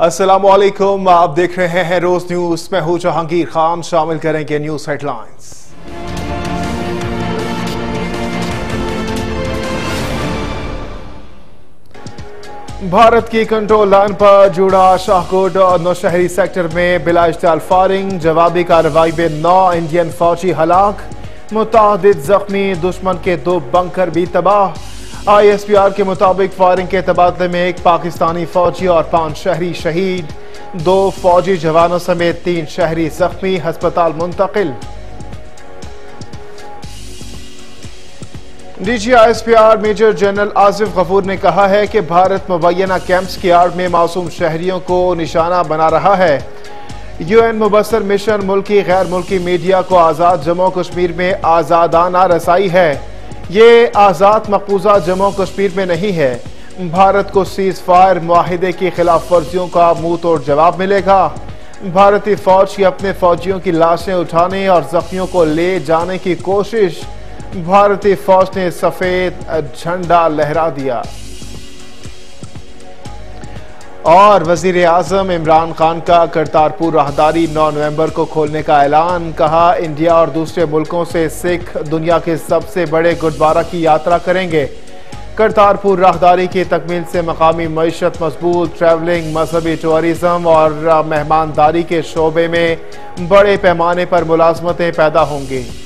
अस्सलामुअलैकुम, आप देख रहे हैं रोज न्यूज। मैं हूं जहांगीर खान। शामिल करेंगे न्यूज हेडलाइंस। भारत की कंट्रोल लाइन पर जुड़ा शाहकोट और नौशहरी सेक्टर में बिला इश्तियाल फायरिंग। जवाबी कार्रवाई में 9 इंडियन फौजी हलाक, मुतादिद जख्मी। दुश्मन के 2 बंकर भी तबाह। ISPR के मुताबिक फायरिंग के तबादले में 1 पाकिस्तानी फौजी और 5 शहरी शहीद। 2 फौजी जवानों समेत 3 शहरी जख्मी, अस्पताल मुंतकिल। DG ISPR major general Asif Ghafoor ने कहा है कि भारत मुबैना कैंप्स की आड़ में मासूम शहरियों को निशाना बना रहा है। UN मुबस्सर मिशन मुल्की गैर मुल्की मीडिया को आज़ाद जम्मू कश्मीर में आज़ादाना रसाई है। ये आज़ाद मकबूजा जम्मू कश्मीर में नहीं है। भारत को सीज फायर मुआहिदे की खिलाफ वर्जियों का मुंह तोड़ जवाब मिलेगा। भारतीय फौज की अपने फौजियों की लाशें उठाने और जख्मियों को ले जाने की कोशिश। भारतीय फौज ने सफेद झंडा लहरा दिया। और वजीर आजम इमरान खान का करतारपुर राहदारी 9 नवंबर को खोलने का ऐलान। कहा, इंडिया और दूसरे मुल्कों से सिख दुनिया के सबसे बड़े गुरुद्वारा की यात्रा करेंगे। करतारपुर राहदारी की तकमील से मकामी मईशत मजबूत, ट्रैवलिंग, मजहबी टूरिज्म और मेहमानदारी के शोबे में बड़े पैमाने पर मुलाजमतें पैदा होंगी।